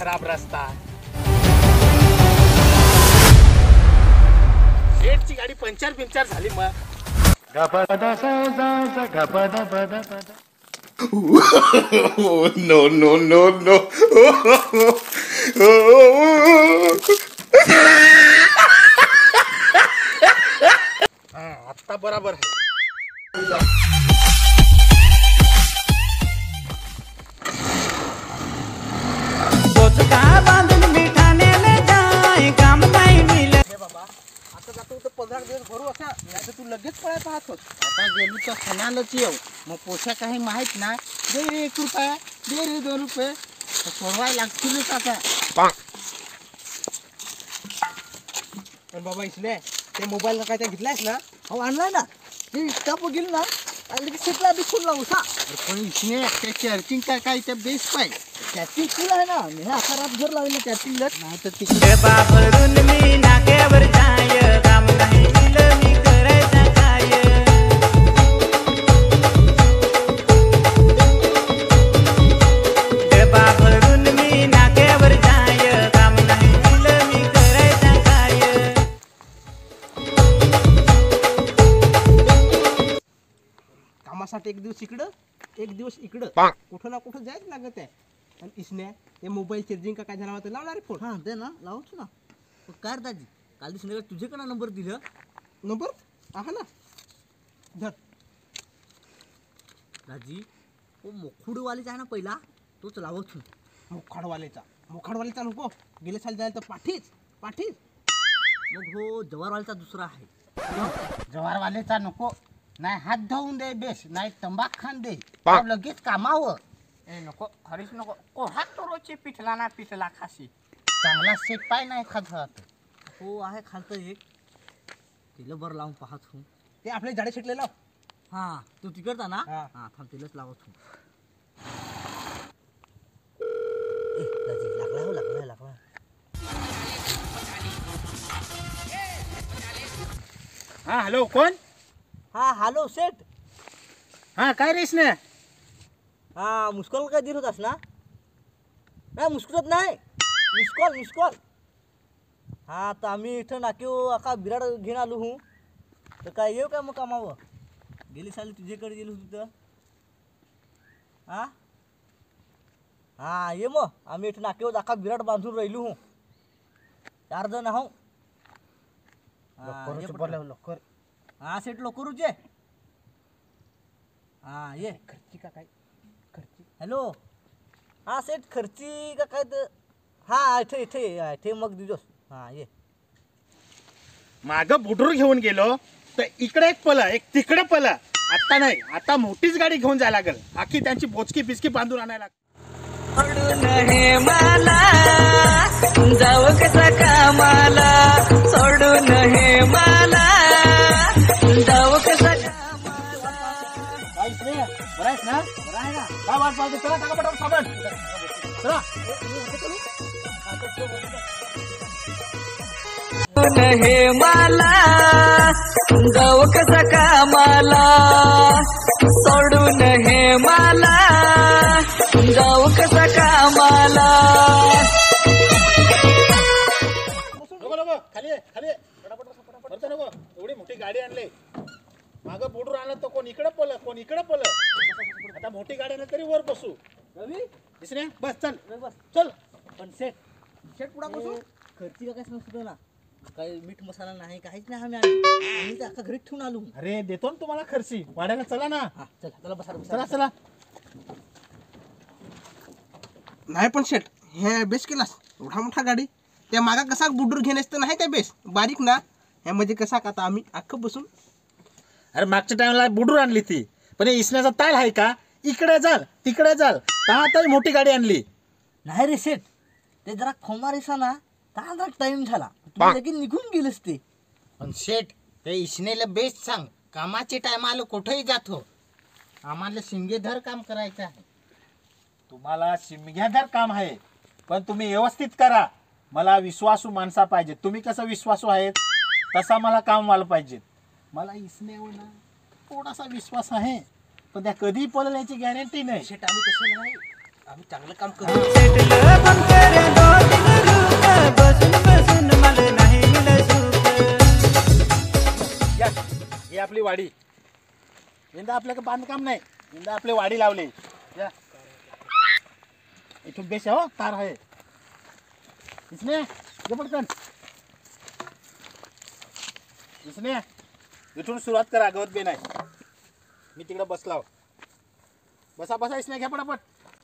खराब रस्ता. शेठची गाडी पंक्चर झाली मग. No, no, no, no. आता बराबर आहे. आता जातो तर 15 दिवस भरू असा नाही तर तू लगेच पळायला पाहतोस. आता गेलो तर सणालाच येऊ मग पोशा काही माहित ना दे रे 1 रुपया दे रे 2 रुपये सोडवाय लागतीलच आता. पण बाबा इसले ते मोबाईल काय त्या घेतलायस ना. हो आणलाय ना ते स्टाफ गेलो ना आणि लगेच सेटला बी फुल लावू सा. पण इसने त्याची अर्थिंग काय त्या बेस पाय त्याची फुल आहे ना मी असा रात जर लावले त्याची लट नाही तर तिकडे बाबरून मी नाक्यावर जाय काम नाही दिलं मी करायचं काय. बाबरून मी नाक्यावर जाय काम नाही दिलं मी करायचं काय. कामासाठी एक दिवस इकडं एक दिवस इकडं कुठं ना कुठं जायच लागत आहे. आणि इसने ते मोबाईल चार्जिंग का काय झाला होतं लावणार फोन. हां दे ना लावूच ना काय दाजी काल दिवशी तुझ्याकडे नंबर दिलं नंबर आहे ना धर. दाजी ओ मोखुडवालीचा आहे ना पहिला तोच लावत मुखाडवालेचा नको. गेले साल जायला तर पाठीच मग हो जवारवालीचा दुसरा आहे. जवारवालीचा नको नाही हात धुवून दे बेस नाही तंबाख खान दे लगेच कामावं. ए नको खरीच नको कोढा तो रोजची पिठला ना पिठला खाशी. चांगला सेट पाय नाही खात हो आहे खालतं एक तिला बरं लावून पाहत हो. ते आपल्या जाडे शिकले लाव. हां तू तिकडचा ना हां. हां थांब तिलाच लावत हो. लागला हा हॅलो कोण. हा हॅलो सेठ. हा काय रे इसने. हा मुस्कॉल काय दिल होतास ना. नाही मुस्कुरात नाही मिसकॉल. हा तर आम्ही इथं नाकेव आका बिराड घेऊन आलो हूँ तर काय येऊ काय मग कामावं. गेली साली तुझ्याकडे गेलो होतो तर हां ये मग आम्ही इथं नाकेवर आका बिराड बांधून राहिलो हूँ 4 जण आहो. लवकर हां सेठ लवकरच ये. हां ये खर्ची का काय खर्ची. हॅलो हां सेठ खर्ची का काय तर हां इथे मग दिजोस. हां ये माग बुडूर घेऊन गेलो तर इकडे एक पला एक तिकडे पला. आता नाही आता मोठीच गाडी घेऊन जायला लागेल. आखी त्यांची बोचकी बिचकी बांधून आणायला. सोडून हे मला जाऊ कसा कामाला सोडून हे मला जाऊ कसा कामाला. बरायस ना बरं आहे ना. काय वाट पाहतो. चला टाका पटापट सामान चला. सोडून हे मला जाऊ कसा कामाला सोडून हे मला जाऊ कसा कामाला. नको खाली पटापट पटापट नको. एवढी मोठी गाडी आणली मागं बुडूर आणलं तर कोण इकडे पल. आता मोठी गाडी आणली तरी वर बसू. रवी इसने बस चल बस चल. पण सेट पुढा बसू खर्ची का काय समजतो ना काही मीठ मसाला नाही काहीच नाही आम्ही तर आता घरी ठेवून आलो. अरे देतो ना तुम्हाला खर्ची वाढायला. चला ना. हां चला बसा चला नाही पण शेट हे बेस केलास एवढा मोठा गाडी त्या मागा कसा बुडूर घेण्यास तर नाही त्या बेस बारीक ना ह्या म्हणजे कसा का आता आम्ही अख्खं बसून. अरे मागच्या टाइमला बुडूर आणली ती पण इसण्याचा ताल आहे का. इकडे जाल तिकडे जाल आता मोठी गाडी आणली. नाही रे सेट ते जरा खोमारेसा ना तांदळा टाइम झाला लगेच निघून गेलंच ते. पण शेट ते इसनेला बेस्ट सांग कामाचे टाइम आलं कुठेही जातो आम्हाला शिंगेधर काम करायचं आहे. तुम्हाला शिमग्यादार काम आहे पण तुम्ही व्यवस्थित करा. मला विश्वासू माणसा पाहिजे. तुम्ही कसं विश्वासू आहेत तसा मला काम व्हायला पाहिजे. मला इसण्यावर ना थोडासा विश्वास आहे पण त्या कधी पळेल याची गॅरंटी नाही. शेट आम्ही तसं नाही आम्ही चांगलं काम करू. सेटलं पण करे 2-3 रुक बसून बसून मला नाही मिळत सुख. या ही आपली वाडी. यंदा आपल्याकडे बांधकाम नाही, यंदा आपली वाडी लावली. या इथून बेस आहे हो, तार आहे इसने ये पटकन इसने इथून सुरुवात करा. गवत बे नाही, मी तिकडे बसलाव. बसा बसा इसने घ्या पटापट.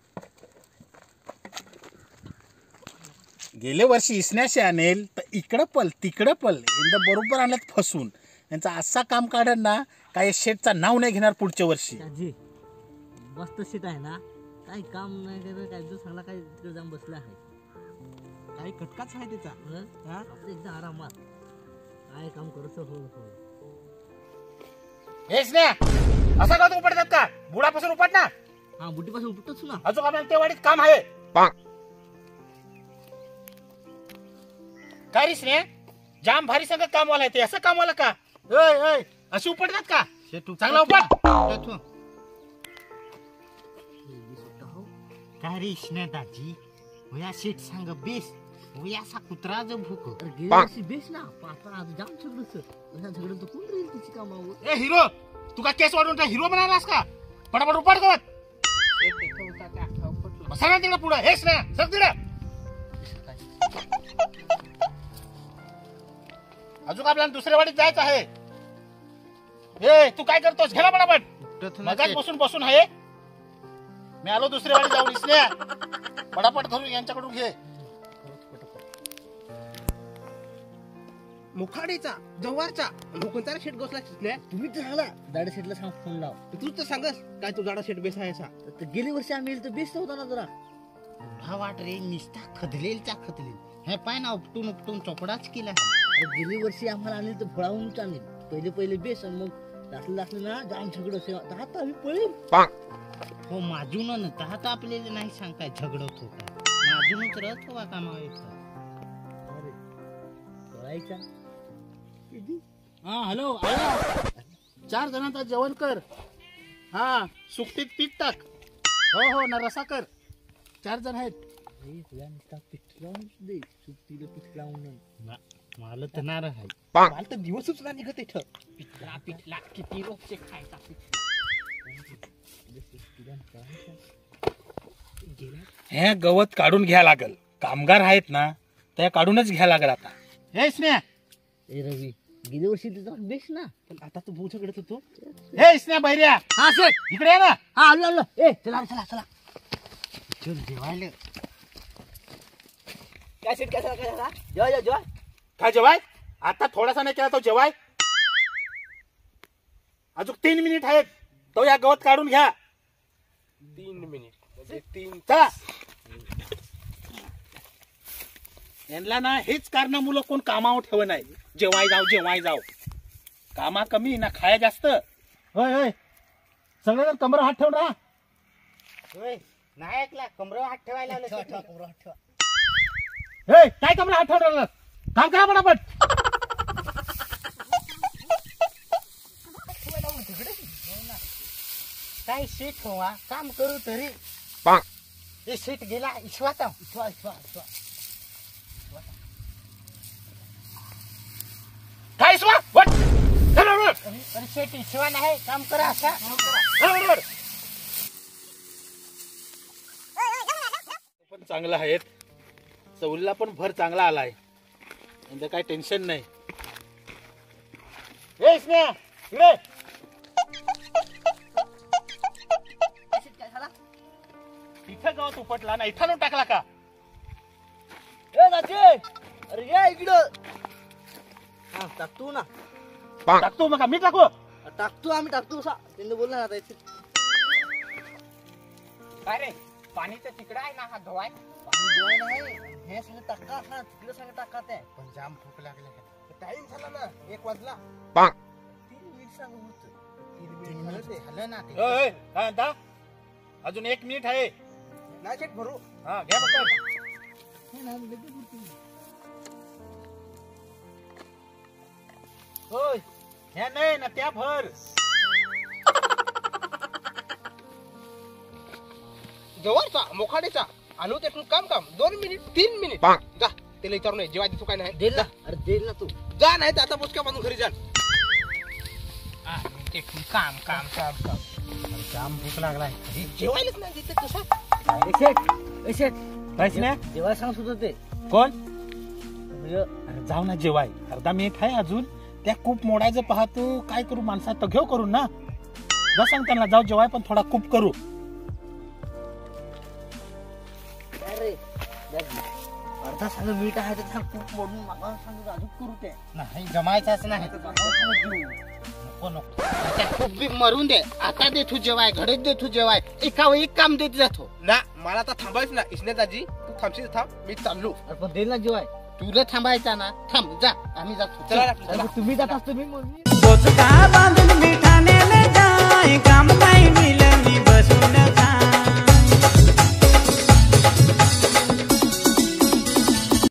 गेले वर्षी इसण्याशी आणेल तर इकडं पल तिकडं पल यंदा बरोबर आणल्यात फसून. यांचा असा काम काढन ना काय शेटचा नाव नाही घेणार पुढच्या वर्षी. आजी मस्त सीट आहे ना, काही काम नाही करत, काय जो चांगला काय तिकडे जाऊन बसला आहे. काही कटकाच आहे त्याचा. हा आपलं एकदा आरामात काय काम करत हो. हे इसण्या असा का तू उपटतात का? बुडापासून उपट ना. हा बुटीपासून उपटतोच ना. अजून आपल्याला त्या वाडीत काम आहे. काय रिसने जाम भारी सगळं कामवाला आहे ते. असं कामवाला का? अशी उपटतात का? चांगला उपट. काय रे इशन्या दाजी वया शेट सांग बेस वया असा कुत्रा जो भूक अरे गेल्या वर्षी बेस ना, आता आज जाम झगडत झगडत कोण राहील तिची कामावर. ए हिरो तू का केस वाढवून हिरो बनालास का? पटापट उपट गवत. बसा ना तिकडे पुढं. हेच ना सर तिकडे. अजून आपल्याला दुसऱ्या वाडीत जायचं आहे. ए तू काय करतोस? घ्या पटापट. मगाच बसून बसून आहे. मी आलो दुसऱ्या वाडीत जाऊन. इसल्या पटापट धरून यांच्याकडून घे. मुखाडीचा जव्हारचा कोणता शेट गोसला शिकल्या. तुम्ही तर सांगला दाडे शेटला सांग फोन लाव. तूच तर सांगस काय तू जाडा शेट बेस आहे असा. तर गेली वर्षी आम्ही येईल तर बेस होता ना जरा. हा वाट रे निस्ता खदलेलचा खदलेल हे पाय ना उपटून उपटून चोपडाच केला. अरे गेली वर्षी आम्हाला आणली तर फळावून आणली. पहिले बेस आणि मग दाखलं ना जाम झगडत आता आम्ही पळेल. हो माजून न तर आपल्याला नाही सांगताय झगडत होता. माजूनच रथ हवा कामा येतो. अरे पळायचा. हा हॅलो आया 4 जणांचा जेवण कर. हा सुकटीत पीठ टाक. हो हो ना रसा कर. 4 जण आहेत. अरे तुला नुसता पीठ लावून दे. सुट्टीला पीठ लावून मला तर नार आहे. मला तर दिवसच ना निघत इथं. पिठला किती रोजचे खायचा हे गवत काढून घ्या लागल. कामगार आहेत ना त्या काढूनच घ्या लागल आता. हे स्नेहा ए रवी गेल्या वर्षी तुझा बेस ना. पण आता तू भाऊ झगडत होतो. हे स्नेहा बैर्या हा शेट. इकडे ये ना. हा आलो. ए चला चला चला. चल जेवायला. काय शेट काय झाला जेवा. काय जेवाय? आता थोडासा नाही केला तो जेवाय. अजून 3 मिनिट आहेत. तो या गवत काढून घ्या. 3 मिनिट म्हणजे 3 चला. यांना ना हेच कारण मुलं कोण कामावर ठेव नाही. जेवाय जाव कामा कमी ना खाया जास्त. होय होय सगळेजण कमर हात ठेवून राहा. होय नाही ऐकला कमरेवर हात ठेवायला लावलं. हे काय कमर हात ठेवून राहिला? काम करा पटापट. काय शेट होवा काम करू तरी हे शेट गेला इश्वाता. काय स्वा वट अरे शेट इश्वा नाही काम करा असा. पण चांगला आहेत. चौलीला पण भर चांगला आलाय. म्हणजे काय टेन्शन नाही. हे स्नेहा इकडे. काय झाला. इथं गवत उपटला ना इथं नेऊन टाकला का? ए दाजे अरे ये इकडं. हा टाकतो ना. टाकतो मग मी टाकू. टाकतो आम्ही टाकतो असा त्यांनी बोलला ना आता इथे. काय रे पाणी तर तिकडं आहे ना हा धुवाय. पाणी जेवायला आहे. हे सगळं टाका ना तिकडे सगळं टाका ते. पण जाम भूक लागले. टाइम झाला ना 1 वाजला. 3 मिनिट सांग होतं. 3 मिनिट झालं ना ते. काय म्हणता? अजून 1 मिनिट आहे. नाही शेट भरू. हा घ्या पटकन. होय ह्या नाही ना त्या भर. जवळचा मोखाडेचा आणू त्यातून काम 2 मिनिट 3 मिनिट जा त्याला विचारून ये जेव्हा तू काय नाही देईल ना अरे देईल ना तू जा नाही तर आता बोचक्या बांधून घरी जा काम काम काम काम जाम भूक लागलाय जेवायलाच नाही तिथे कसं वैष्ण्या जेव्हा सांग सुद्धा ते कोण म्हणजे अरे जाऊ ना जेवाय अर्धा मिनिट आहे अजून त्या कूप मोडायचं पाहतो काय करू माणसा तर घेऊ करून ना जा सांग त्यांना जाऊ जेवाय पण थोडा कूप करू अरे अर्धा सांग मीठ आहे तर खूप मोडून मागा सांग अजून करू ते नाही जमायचंच नाही नको नको त्या खूप बी मरून दे आता दे तू जेवाय घडीत दे तू जेवाय एका वेळी काम देत जातो ना मला आता थांबायच ना इस्नेताजी तू थांबशील थांब मी चाललो अरे पण देईल ना जेवाय तुला थांबायचा ना थांब जा आम्ही जातो चला चल. तुम्ही जात असतो मी बोचका बांधला